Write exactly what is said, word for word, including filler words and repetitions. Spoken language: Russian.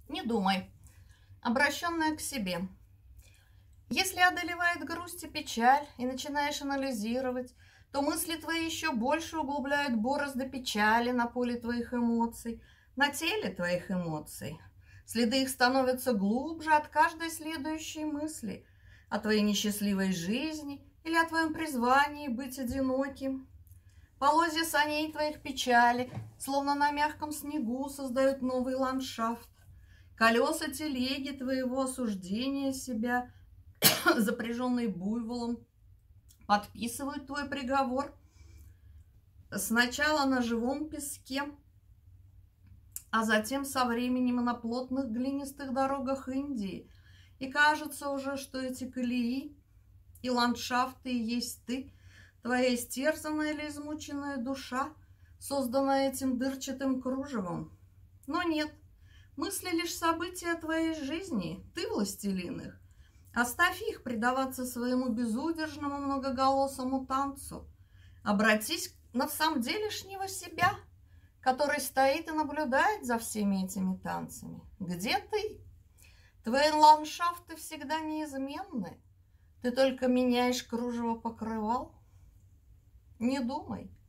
Не думай. Обращенная к себе. Если одолевает грусть и печаль, и начинаешь анализировать, то мысли твои еще больше углубляют борозды печали на поле твоих эмоций, на теле твоих эмоций. Следы их становятся глубже от каждой следующей мысли о твоей несчастливой жизни или о твоем призвании быть одиноким. Полозья саней твоих печали, словно на мягком снегу, создают новый ландшафт. Колеса телеги твоего осуждения себя, запряженные буйволом, подписывают твой приговор сначала на живом песке, а затем со временем на плотных глинистых дорогах Индии. И кажется уже, что эти колеи и ландшафты и есть ты, твоя истерзанная или измученная душа, созданная этим дырчатым кружевом. Но нет, мысли лишь события твоей жизни, ты властелин их. Оставь их предаваться своему безудержному многоголосому танцу. Обратись на всам делешнего себя, который стоит и наблюдает за всеми этими танцами. Где ты? Твои ландшафты всегда неизменны. Ты только меняешь кружево покрывал. Не думай,